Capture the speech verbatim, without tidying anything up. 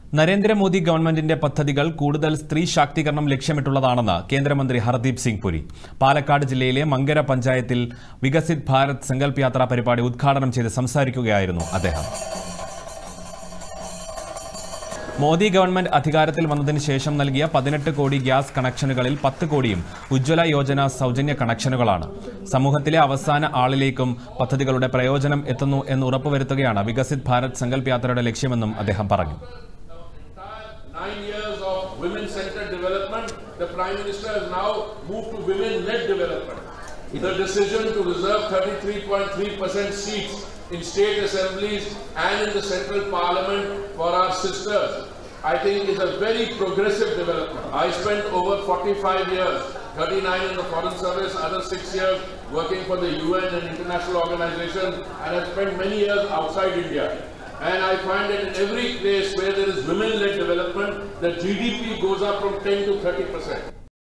നരേന്ദ്രമോദി ഗവൺമെന്റിന്റെ പദ്ധതികൾ കൂടുതൽ സ്ത്രീ ശാക്തീകരണം ലക്ഷ്യമിട്ടുള്ളതാണെന്ന് കേന്ദ്രമന്ത്രി ഹർദീപ് സിംഗ് പുരി. പാലക്കാട് ജില്ലയിലെ മങ്കര പഞ്ചായത്തിൽ വികസിത് ഭാരത് സങ്കൽപ് യാത്ര പരിപാടി ഉദ്ഘാടനം ചെയ്ത് സംസാരിക്കുകയായിരുന്നു അദ്ദേഹം. മോദി ഗവൺമെന്റ് അധികാരത്തിൽ വന്നതിന് ശേഷം നൽകിയ പതിനെട്ട് കോടി ഗ്യാസ് കണക്ഷനുകളിൽ പത്ത് കോടിയും ഉജ്ജ്വല യോജന സൗജന്യ കണക്ഷനുകളാണ്. സമൂഹത്തിലെ അവസാന ആളിലേക്കും പദ്ധതികളുടെ പ്രയോജനം എത്തുന്നു എന്ന് ഉറപ്പുവരുത്തുകയാണ് വികസിത് ഭാരത് സങ്കൽപ് യാത്രയുടെ ലക്ഷ്യമെന്നും അദ്ദേഹം പറഞ്ഞു. Nine years of women-centered development, the Prime Minister has now moved to women-led development. The decision to reserve thirty-three point three percent seats in state assemblies and in the central parliament for our sisters, I think is a very progressive development. I spent over forty-five years, thirty-nine in the Foreign Service, other six years working for the U N and international organizations, and I spent many years outside India. And I find that in every place where there is women-led development, the G D P goes up from ten to thirty percent.